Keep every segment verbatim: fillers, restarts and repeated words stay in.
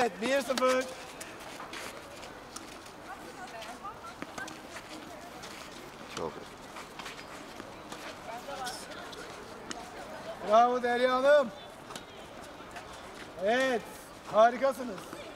Evet, bir sıfır. Çok. Bravo Derya Hanım. Evet, harikasınız.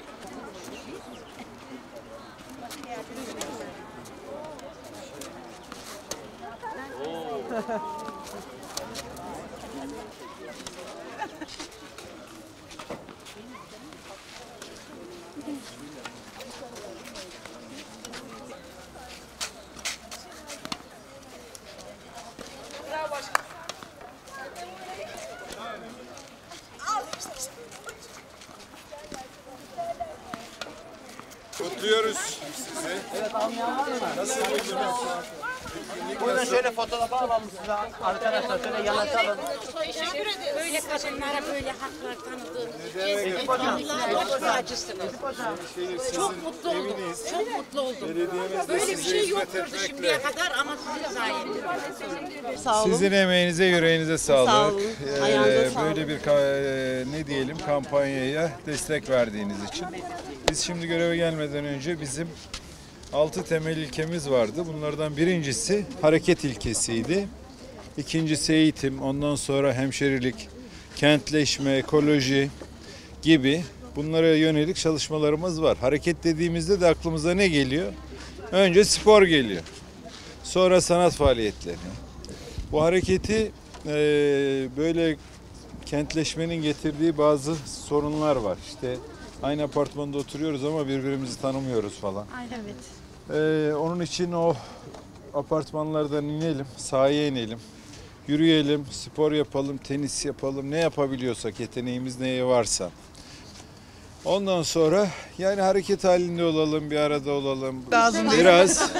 Kutluyoruz sizi. Evet, almayan var mı? Nasıl buldunuz? Burada şöyle fotoğraf alalım size arkadaşlar, şöyle yanaşalım. Teşekkür ederim. Böyle kadınlara böyle haklar tanıdığım. Ekip hocam, Çok acısınız. Çok mutlu oldum. Çok mutlu oldum. Böyle bir şey yoktu şimdiye kadar ama sizin sayenizde. Sağ olun. Sizin emeğinize, yüreğinize sağlık. Sağ olun. Ee, Ayağınıza sağlık. Böyle bir ka- e, ne diyelim kampanyaya destek verdiğiniz için. Biz şimdi göreve gelmeden önce bizim altı temel ilkemiz vardı. Bunlardan birincisi hareket ilkesiydi. İkincisi eğitim, ondan sonra hemşerilik, kentleşme, ekoloji gibi bunlara yönelik çalışmalarımız var. Hareket dediğimizde de aklımıza ne geliyor? Önce spor geliyor. Sonra sanat faaliyetleri. Bu hareketi e, böyle kentleşmenin getirdiği bazı sorunlar var. İşte aynı apartmanda oturuyoruz ama birbirimizi tanımıyoruz falan. Evet. Ee, onun için o apartmanlardan inelim, sahaya inelim, yürüyelim, spor yapalım, tenis yapalım, ne yapabiliyorsak, yeteneğimiz neye varsa. Ondan sonra yani hareket halinde olalım, bir arada olalım. Lazım değil. Biraz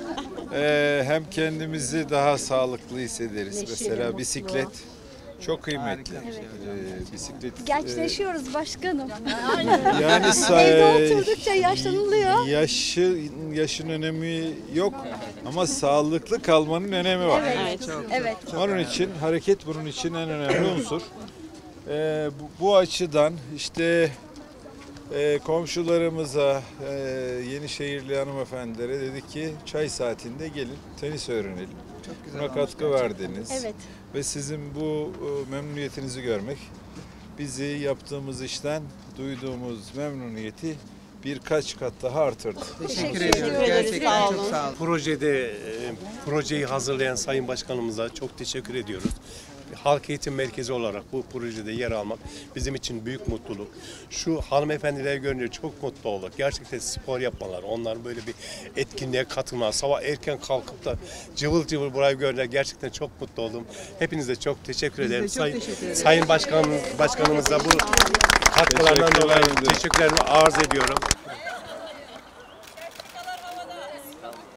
e, hem kendimizi daha sağlıklı hissederiz. Neşeli, Mesela mutlu. bisiklet çok kıymetli. Ee, bisiklet e, Gençleşiyoruz başkanım. yani Evde oturdukça yaşlanılıyor. Yaşı, yaşın önemi yok ama sağlıklı kalmanın önemi var. Evet. Evet. Onun için hareket bunun için en önemli unsur. Ee, bu, bu açıdan işte e, komşularımıza, e, Yenişehirli hanımefendilere dedik ki çay saatinde gelin tenis öğrenelim. Buna katkı verdiniz. Evet. Ve sizin bu e, memnuniyetinizi görmek bizi yaptığımız işten duyduğumuz memnuniyeti birkaç kat daha artırdı. Teşekkür ederiz. Gerçekten sağ olun. Sağ olun. Projede e, projeyi hazırlayan Sayın Başkanımıza çok teşekkür ediyoruz. Halk Eğitim Merkezi olarak bu projede yer almak bizim için büyük mutluluk. Şu hanımefendileri görünce çok mutlu olduk. Gerçekten spor yapmalar, onların böyle bir etkinliğe katılmalar, sabah erken kalkıp da cıvıl cıvıl burayı görünce gerçekten çok mutlu oldum. Hepinize çok teşekkür ederim. çok Sayın, teşekkür ederiz. Sayın Başkanımız, Başkanımıza bu katkılarından Teşekkürler. dolayı teşekkürlerimi arz ediyorum.